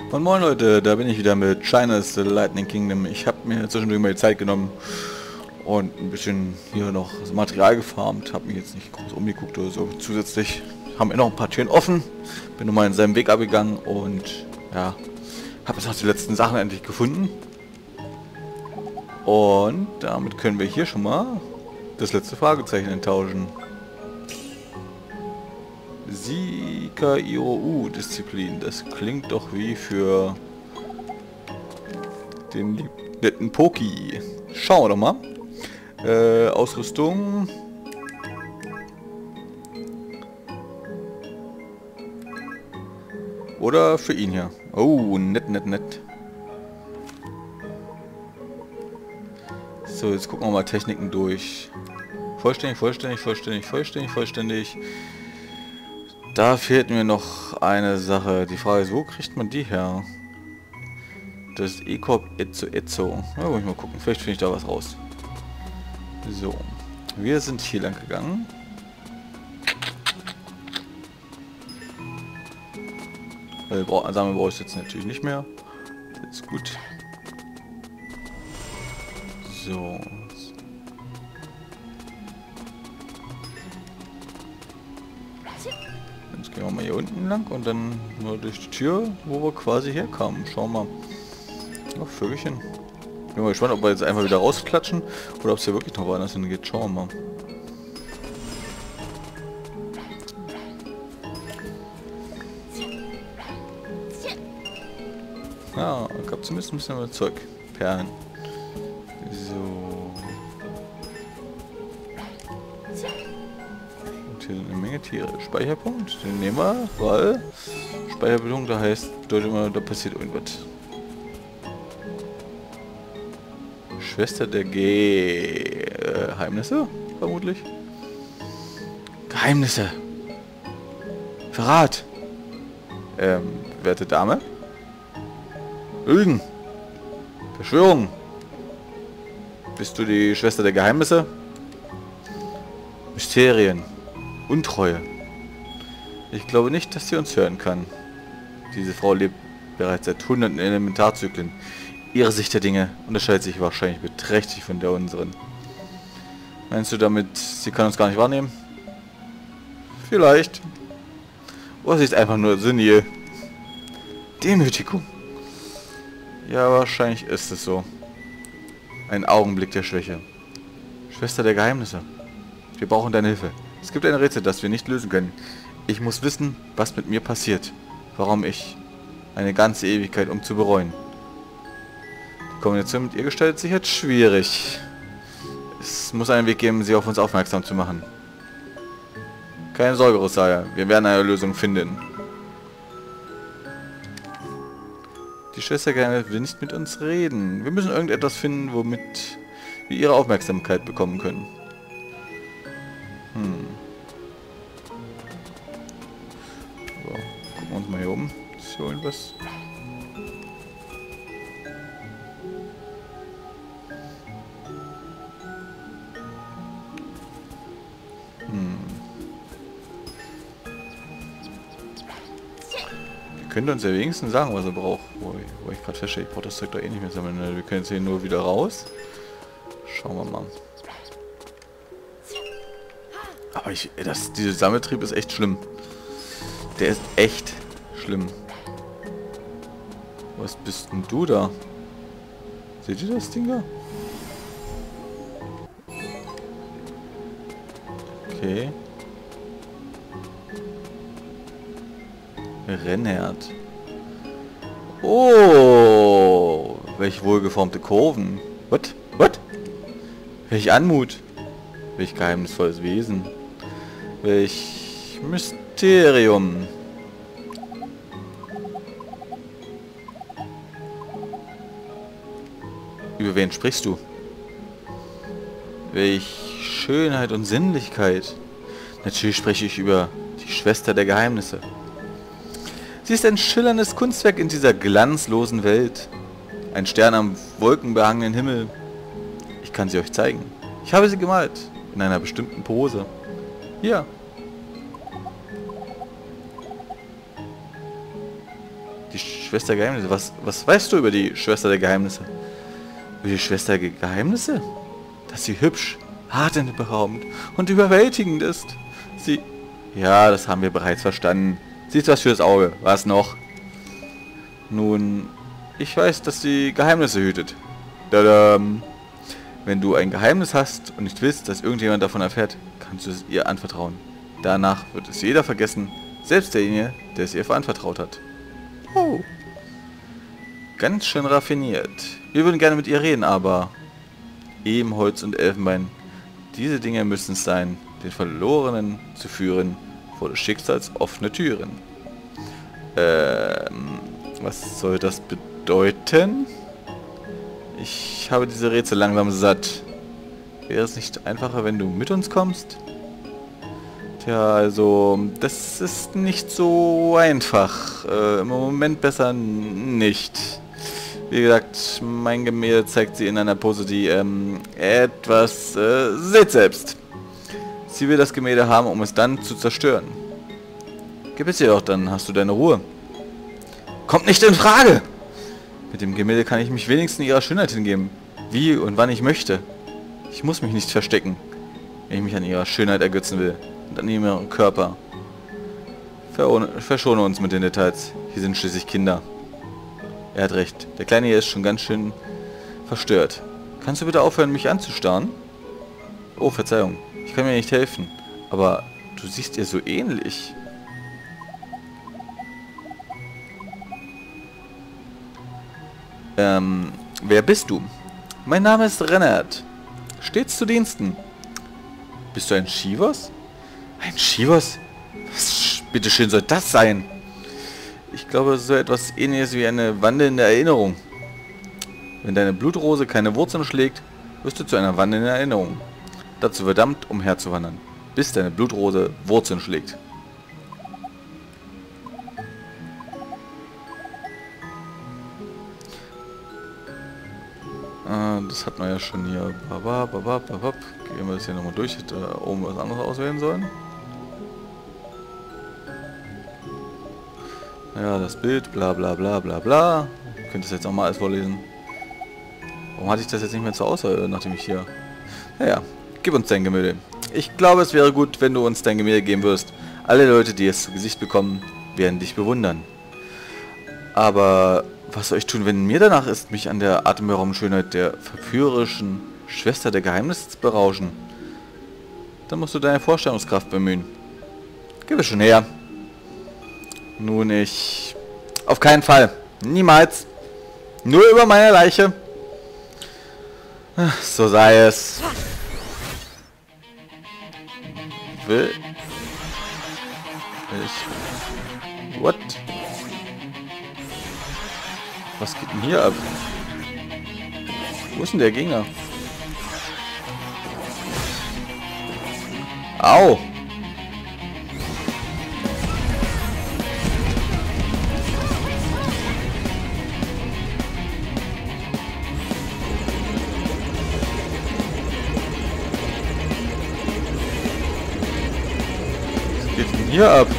Und moin Leute, da bin ich wieder mit China's The Lightning Kingdom. Ich habe mir zwischendurch mal die Zeit genommen und ein bisschen hier noch das Material gefarmt. Habe mich jetzt nicht groß umgeguckt oder so. Zusätzlich haben wir noch ein paar Türen offen. Bin nochmal in seinem Weg abgegangen und ja, habe jetzt noch die letzten Sachen endlich gefunden. Und damit können wir hier schon mal das letzte Fragezeichen enttauschen. Sika-Iro-U-Disziplin. Das klingt doch wie für den netten Poki. Schauen wir doch mal. Ausrüstung. Oder für ihn hier. Oh, nett, nett, nett. So, jetzt gucken wir mal Techniken durch. Vollständig, vollständig, vollständig, vollständig, vollständig. Da fehlt mir noch eine Sache. Die Frage ist, wo kriegt man die her? Das E-Corp Ezzo. Ja, muss ich mal gucken. Vielleicht finde ich da was raus. So. Wir sind hier lang gegangen. Samen brauche ich jetzt natürlich nicht mehr. Das ist gut. So. Jetzt gehen wir mal hier unten lang und dann nur durch die Tür, wo wir quasi herkamen. Schauen wir mal. Oh, Vögelchen. Bin mal gespannt, ob wir jetzt einfach wieder rausklatschen oder ob es hier wirklich noch woanders hingeht. Schauen wir mal. Ja, gab zumindest ein bisschen mehr Zeug. Perlen. So. Und hier sind eine Menge Tiere. Speicherpunkt, den nehmen wir, weil Speicherbetonung, da heißt, bedeutet immer, da passiert irgendwas. Schwester der Geheimnisse, vermutlich. Geheimnisse. Verrat. Werte Dame. Lügen. Verschwörung. Bist du die Schwester der Geheimnisse? Mysterien. Untreue. Ich glaube nicht, dass sie uns hören kann. Diese Frau lebt bereits seit hunderten Elementarzyklen. Ihre Sicht der Dinge unterscheidet sich wahrscheinlich beträchtlich von der unseren. Meinst du damit, sie kann uns gar nicht wahrnehmen? Vielleicht. Oder sie ist einfach nur senil. Demütigung. Ja, wahrscheinlich ist es so. Ein Augenblick der Schwäche. Schwester der Geheimnisse. Wir brauchen deine Hilfe. Es gibt ein Rätsel, das wir nicht lösen können. Ich muss wissen, was mit mir passiert. Warum ich. Eine ganze Ewigkeit, um zu bereuen. Die Kombination mit ihr gestaltet sich jetzt schwierig. Es muss einen Weg geben, sie auf uns aufmerksam zu machen. Keine Sorge, Rosalia. Wir werden eine Lösung finden. Die Schwester gerne will nicht mit uns reden. Wir müssen irgendetwas finden, womit wir ihre Aufmerksamkeit bekommen können. So, gucken wir uns mal hier um. Ist hier irgendwas? Könnte uns ja wenigstens sagen, was er braucht. Wo ich gerade feststelle, ich brauche das Zeug doch eh nicht mehr sammeln. Wir können jetzt hier nur wieder raus. Schauen wir mal. Aber dieser Sammeltrieb ist echt schlimm. Der ist echt schlimm. Was bist denn du da? Seht ihr das Ding da? Okay. Rennherd. Oh, welch wohlgeformte Kurven. What? What? Welch Anmut. Welch geheimnisvolles Wesen. Welch Mysterium. Über wen sprichst du? Welch Schönheit und Sinnlichkeit. Natürlich spreche ich über die Schwester der Geheimnisse. Sie ist ein schillerndes Kunstwerk in dieser glanzlosen Welt. Ein Stern am wolkenbehangenen Himmel. Ich kann sie euch zeigen. Ich habe sie gemalt. In einer bestimmten Pose. Hier. Die Schwester der Geheimnisse. Was weißt du über die Schwester der Geheimnisse? Über die Schwester der Geheimnisse? Dass sie hübsch, atemberaubend und überwältigend ist. Sie... Ja, das haben wir bereits verstanden. Sie ist was fürs Auge. Was noch? Nun, ich weiß, dass sie Geheimnisse hütet. Tadam. Wenn du ein Geheimnis hast und nicht willst, dass irgendjemand davon erfährt, kannst du es ihr anvertrauen. Danach wird es jeder vergessen, selbst derjenige, der es ihr anvertraut hat. Oh. Ganz schön raffiniert. Wir würden gerne mit ihr reden, aber... Ebenholz und Elfenbein. Diese Dinge müssen es sein, den Verlorenen zu führen, vor des Schicksals offene Türen. Was soll das bedeuten? Ich habe diese Rätsel langsam satt. Wäre es nicht einfacher, wenn du mit uns kommst? Tja, also, das ist nicht so einfach. Im Moment besser nicht. Wie gesagt, mein Gemälde zeigt sie in einer Pose, die, etwas, seht selbst. Sie will das Gemälde haben, um es dann zu zerstören. Gib es ihr doch, dann hast du deine Ruhe. Kommt nicht in Frage! Mit dem Gemälde kann ich mich wenigstens ihrer Schönheit hingeben. Wie und wann ich möchte. Ich muss mich nicht verstecken, wenn ich mich an ihrer Schönheit ergötzen will. Und an ihrem Körper. Verschone uns mit den Details. Hier sind schließlich Kinder. Er hat recht. Der Kleine hier ist schon ganz schön verstört. Kannst du bitte aufhören, mich anzustarren? Oh, Verzeihung. Ich kann mir nicht helfen. Aber du siehst ihr so ähnlich. Wer bist du? Mein Name ist Rennert. Stets zu Diensten. Bist du ein Shivos? Ein Shivos? Was bitteschön soll das sein? Ich glaube, so etwas Ähnliches wie eine wandelnde Erinnerung. Wenn deine Blutrose keine Wurzeln schlägt, wirst du zu einer wandelnden Erinnerung. Dazu verdammt, umherzuwandern, bis deine Blutrose Wurzeln schlägt. Das hat man ja schon hier. Gehen wir das hier nochmal durch. Da oben was anderes auswählen sollen. Ja, das Bild, bla bla bla bla bla. Ich könnte das jetzt nochmal alles vorlesen. Warum hatte ich das jetzt nicht mehr zur Auswahl, nachdem ich hier... Naja, gib uns dein Gemälde. Ich glaube, es wäre gut, wenn du uns dein Gemälde geben wirst. Alle Leute, die es zu Gesicht bekommen, werden dich bewundern. Aber was soll ich tun, wenn mir danach ist, mich an der atemberaubenden Schönheit der verführerischen Schwester der Geheimnisse zu berauschen? Dann musst du deine Vorstellungskraft bemühen. Gib es schon her. Nun, ich... Auf keinen Fall. Niemals. Nur über meine Leiche. So sei es. Will... What? Was geht denn hier ab? Wo ist denn der Gegner? Au! Was geht denn hier ab?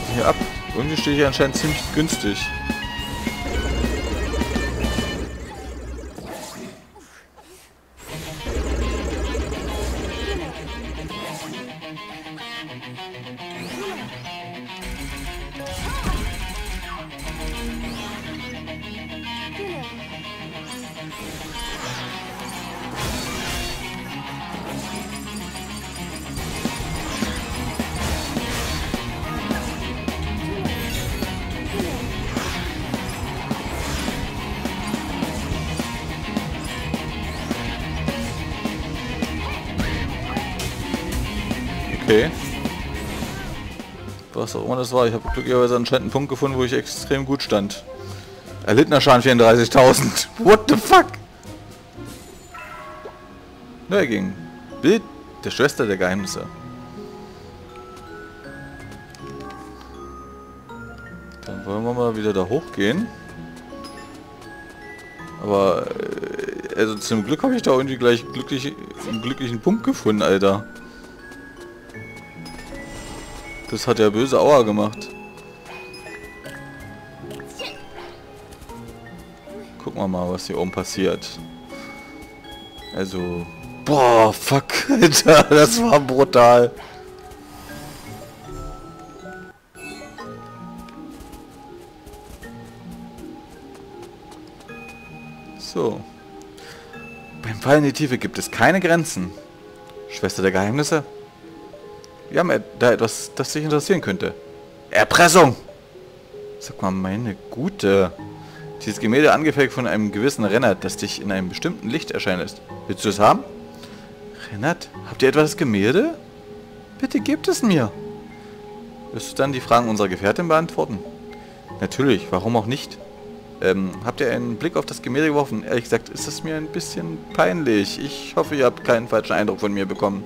hier ab? Irgendwie stehe ich anscheinend ziemlich günstig. Okay. Was auch immer das war. Ich habe glücklicherweise anscheinend einen Punkt gefunden, wo ich extrem gut stand. Erlittener Schaden 34.000. What the fuck? Er ging. Bild der Schwester der Geheimnisse. Dann wollen wir mal wieder da hochgehen. Aber also zum Glück habe ich da irgendwie gleich einen glücklichen Punkt gefunden, Alter. Das hat ja böse Aua gemacht. Gucken wir mal, was hier oben passiert. Also... Boah, fuck, Alter, das war brutal. So. Beim Fall in die Tiefe gibt es keine Grenzen. Schwester der Geheimnisse? Wir haben da etwas, das dich interessieren könnte. Erpressung! Sag mal, meine Gute. Dieses Gemälde angefertigt von einem gewissen Rennert, das dich in einem bestimmten Licht erscheinen lässt. Willst du es haben? Rennert, habt ihr etwa das Gemälde? Bitte gebt es mir. Wirst du dann die Fragen unserer Gefährtin beantworten? Natürlich, warum auch nicht? Habt ihr einen Blick auf das Gemälde geworfen? Ehrlich gesagt, ist es mir ein bisschen peinlich. Ich hoffe, ihr habt keinen falschen Eindruck von mir bekommen.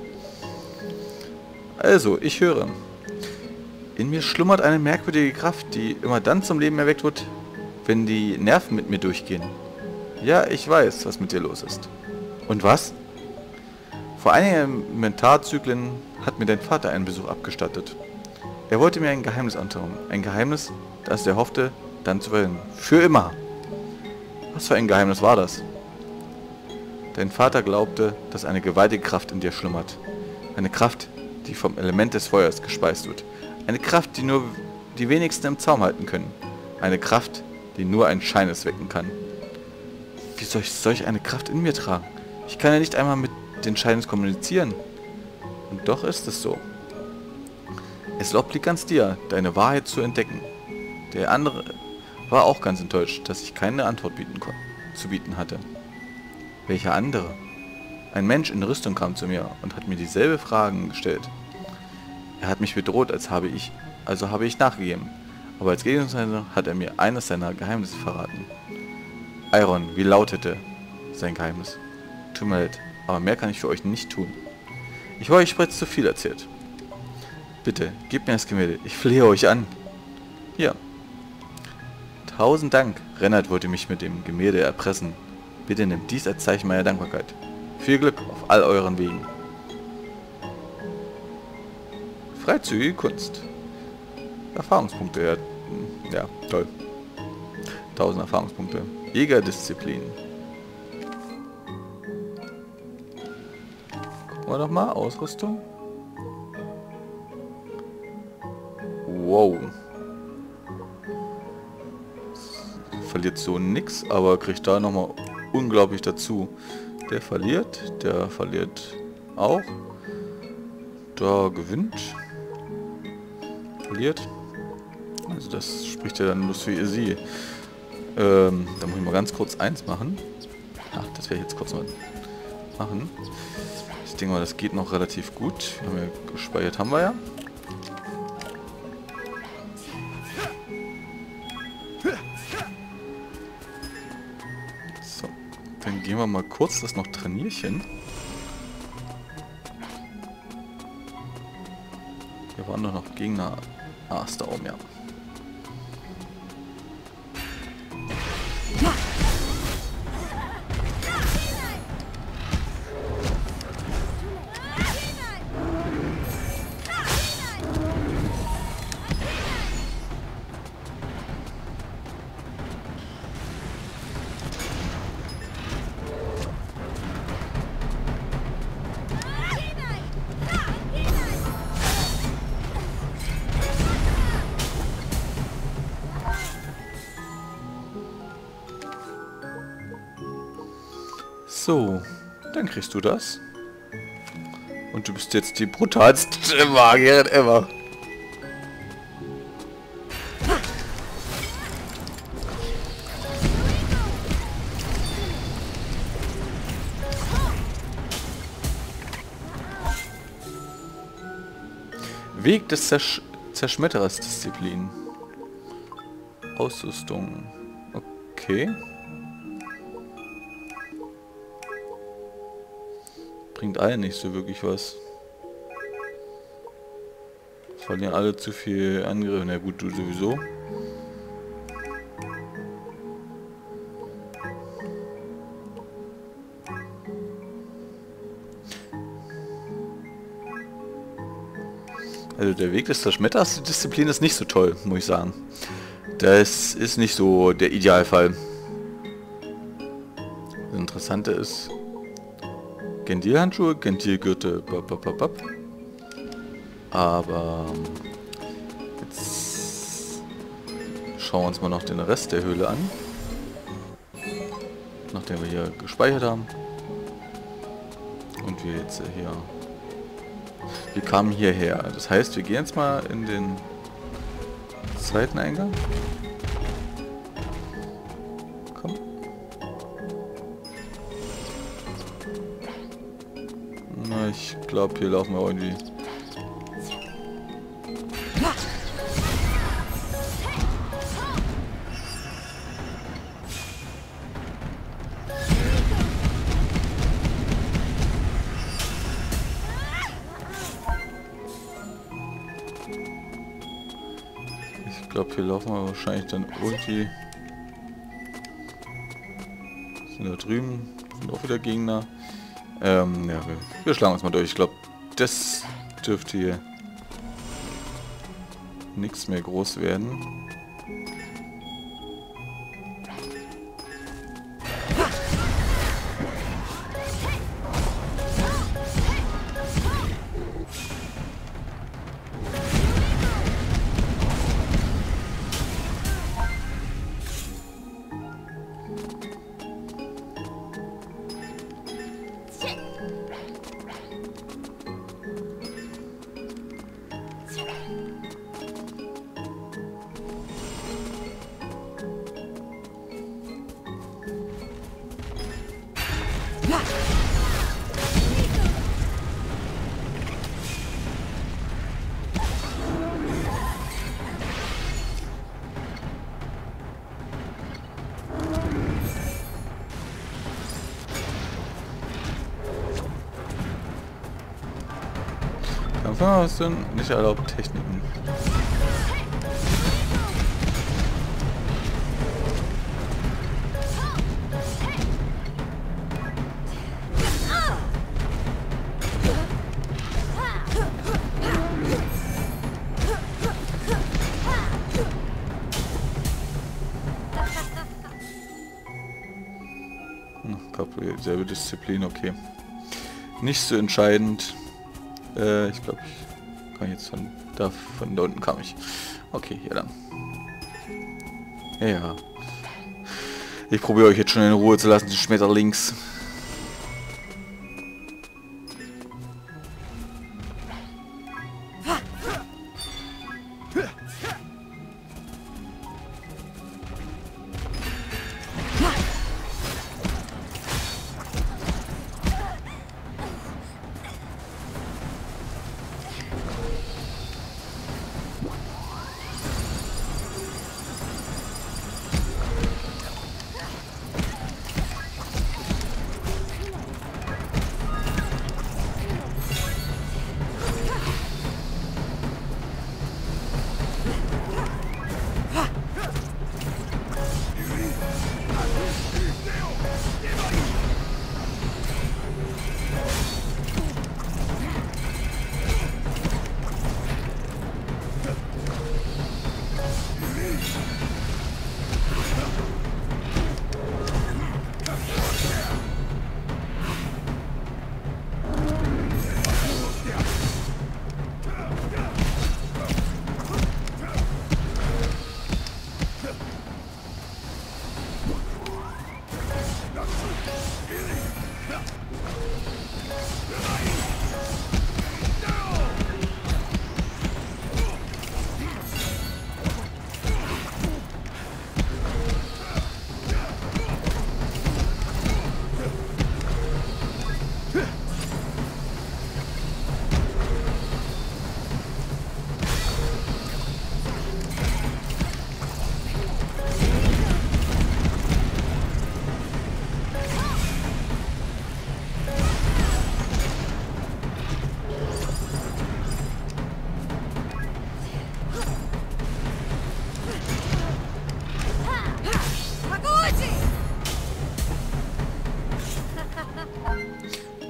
Also, ich höre. In mir schlummert eine merkwürdige Kraft, die immer dann zum Leben erweckt wird, wenn die Nerven mit mir durchgehen. Ja, ich weiß, was mit dir los ist. Und was? Vor einigen Inventarzyklen hat mir dein Vater einen Besuch abgestattet. Er wollte mir ein Geheimnis antrauen. Ein Geheimnis, das er hoffte, dann zu verhindern. Für immer. Was für ein Geheimnis war das? Dein Vater glaubte, dass eine gewaltige Kraft in dir schlummert. Eine Kraft, die vom Element des Feuers gespeist wird. Eine Kraft, die nur die wenigsten im Zaum halten können. Eine Kraft, die nur ein Scheines wecken kann. Wie soll ich solch eine Kraft in mir tragen? Ich kann ja nicht einmal mit den Scheines kommunizieren. Und doch ist es so. Es obliegt ganz dir, deine Wahrheit zu entdecken. Der andere war auch ganz enttäuscht, dass ich keine Antwort zu bieten hatte. Welcher andere? Ein Mensch in Rüstung kam zu mir und hat mir dieselbe Fragen gestellt. Er hat mich bedroht, also habe ich nachgegeben. Aber als Gegenseite hat er mir eines seiner Geheimnisse verraten. Iron, wie lautete sein Geheimnis? Tut mir leid, aber mehr kann ich für euch nicht tun. Ich habe euch bereits zu viel erzählt. Bitte, gebt mir das Gemälde, ich flehe euch an. Hier. 1000 Dank. Rennert wollte mich mit dem Gemälde erpressen. Bitte nehmt dies als Zeichen meiner Dankbarkeit. Viel Glück auf all euren Wegen. Freizügige Kunst. Erfahrungspunkte. Ja, toll. 1000 Erfahrungspunkte. Jägerdisziplin. Gucken wir doch mal. Ausrüstung. Wow. Verliert so nix, aber kriegt da nochmal unglaublich dazu. Der verliert auch. Da gewinnt. Verliert. Also das spricht ja dann bloß für sie. Da muss ich mal ganz kurz eins machen. Ach, das werde ich jetzt kurz mal machen. Ich denke mal, das geht noch relativ gut. Wir haben ja gespeichert, haben wir ja. So, dann gehen wir mal kurz das noch trainierchen. Hier waren doch noch Gegner. Ah, ist da oben, ja. So, dann kriegst du das. Und du bist jetzt die brutalste Magierin ever. Weg des Zerschmetterers Disziplin. Ausrüstung. Okay. Bringt allen nicht so wirklich was. Verlieren alle zu viel Angriff. Na gut, du sowieso. Also der Weg des Zerschmetterers Disziplin ist nicht so toll, muss ich sagen. Das ist nicht so der Idealfall. Das Interessante ist Gentil-Handschuhe, Gentil-Gürtel, aber jetzt schauen wir uns mal noch den Rest der Höhle an. Nachdem wir hier gespeichert haben. Und wir jetzt hier... Wir kamen hierher. Das heißt, wir gehen jetzt mal in den zweiten Eingang. Komm. Na, ich glaube, hier laufen wir irgendwie. Ich glaube, hier laufen wir wahrscheinlich dann irgendwie... Sind da drüben, sind auch wieder Gegner. Ja, wir schlagen uns mal durch. Ich glaube, das dürfte hier nichts mehr groß werden. Was sind nicht erlaubt Techniken? Selbe Disziplin, okay. Nicht so entscheidend. Ich glaube, ich kann jetzt von da unten kam ich. Okay, hier lang. Ja. Ich probiere euch jetzt schon in Ruhe zu lassen, die Schmetterlings.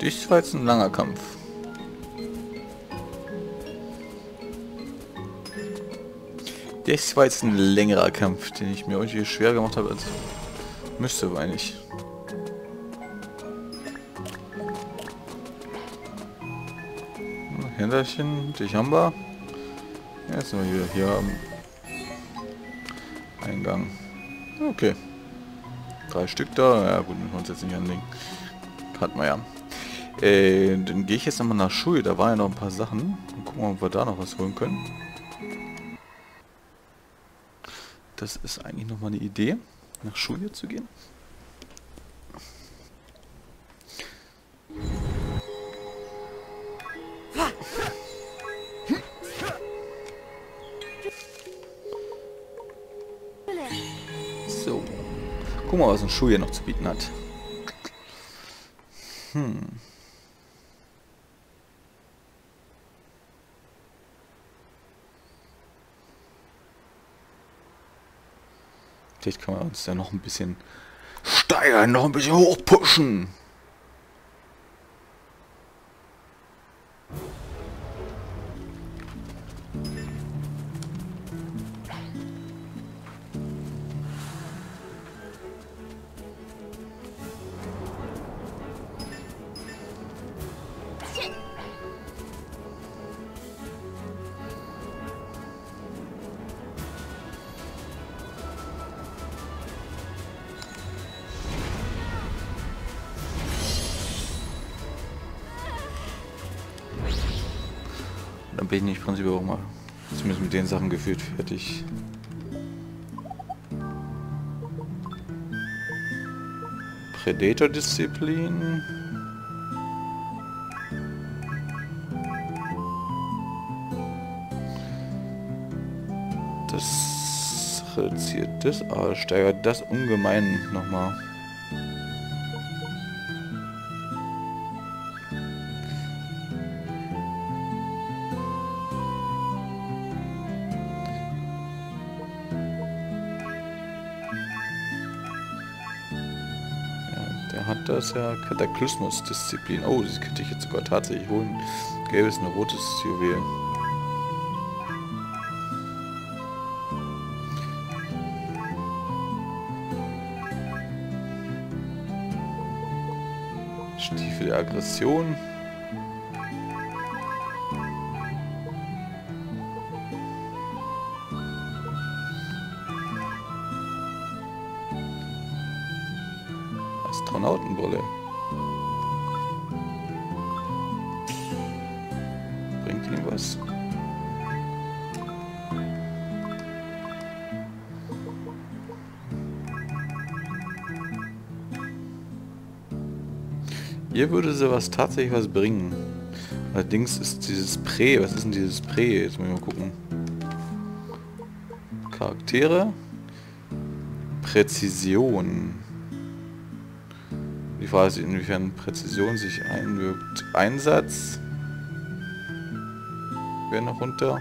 Das war jetzt ein langer Kampf. Das war jetzt ein längerer Kampf, den ich mir irgendwie schwer gemacht habe, als müsste eigentlich. Hinterchen, dich haben wir. Jetzt sind wir hier am Eingang. Okay. 3 Stück da. Ja gut, müssen wir uns jetzt nicht anlegen. Hat man ja. Dann gehe ich jetzt nochmal nach Schule. Da waren ja noch ein paar Sachen. Und gucken wir mal, ob wir da noch was holen können. Das ist eigentlich nochmal eine Idee, nach Schule zu gehen. So. Guck mal, was ein Schuh hier noch zu bieten hat. Vielleicht kann man uns da noch ein bisschen steigern, noch ein bisschen hochpushen. Dann bin ich prinzipiell auch mal zumindest mit den Sachen gefühlt fertig. Predator-Disziplin. Das reduziert das, aber steigert das ungemein nochmal. Der hat das ja Kataklysmus-Disziplin. Oh, das könnte ich jetzt sogar tatsächlich holen. Gelbes, ein rotes Juwel. Stiefel der Aggression. Astronautenbrille. Bringt ihm was? Hier würde sie was tatsächlich was bringen. Allerdings ist dieses Prä, was ist denn dieses Prä? Jetzt muss ich mal gucken. Charaktere. Präzision. Die Frage ist, inwiefern Präzision sich einwirkt. Einsatz. Wäre noch runter.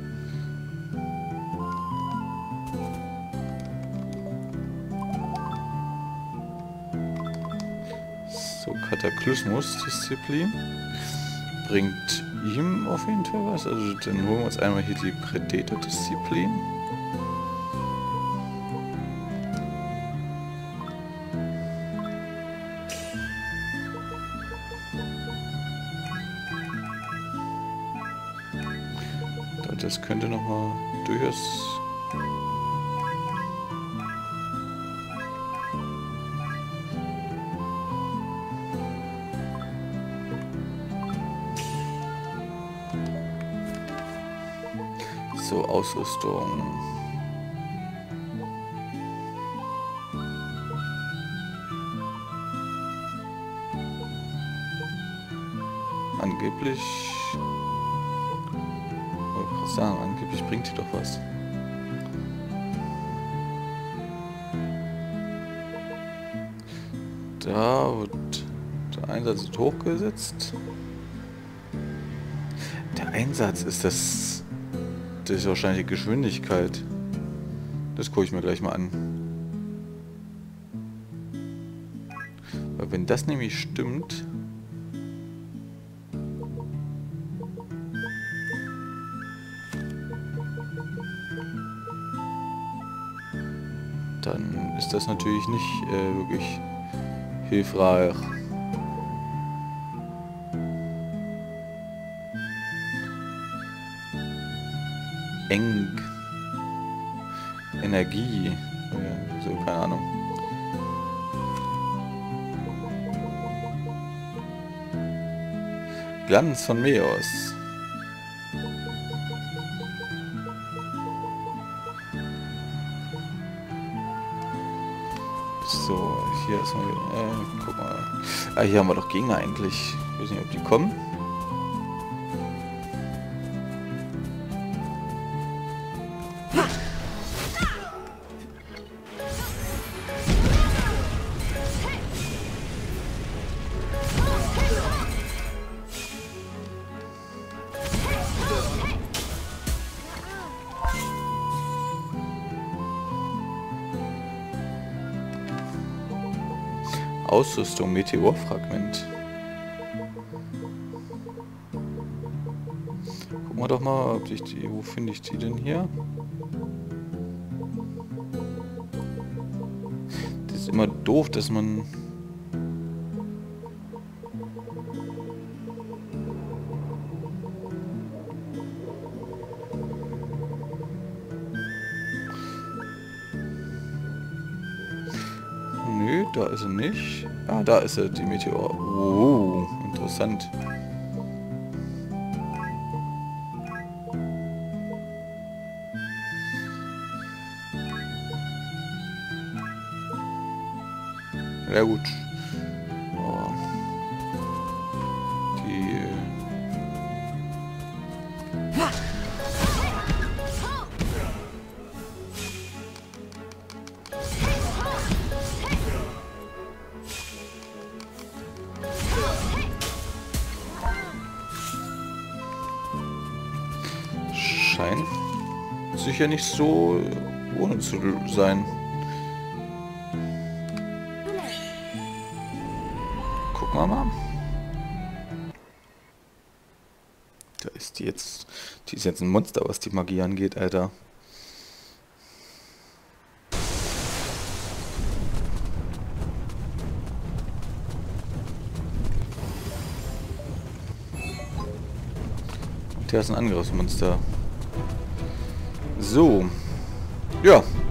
So, Kataklysmus-Disziplin. Bringt ihm auf jeden Fall was. Also dann holen wir uns einmal hier die Predator-Disziplin. Das könnte nochmal durchaus... So, Ausrüstung. Angeblich... sagen, angeblich bringt die doch was. Da wird der Einsatz wird hochgesetzt. Der Einsatz ist das ist wahrscheinlich die Geschwindigkeit. Das gucke ich mir gleich mal an. Weil wenn das nämlich stimmt, dann ist das natürlich nicht wirklich hilfreich. Eng. Energie. Ja, so, keine Ahnung. Glanz von Meos. So, hier ist mal... guck mal. Ah, hier haben wir doch Gegner eigentlich. Ich weiß nicht, ob die kommen. Ausrüstung, Meteorfragment. Gucken wir doch mal, ob ich die... Wo finde ich die denn hier? Das ist immer doof, dass man... Nö, da ist sie nicht. Ah, da ist sie, die Meteor. Oh, interessant. Ja gut. Aber die... scheint sicher nicht so ohne zu sein. Gucken wir mal. Da ist die jetzt. Die ist jetzt ein Monster, was die Magie angeht, Alter. Der ist ein Angriffsmonster. So. Ja.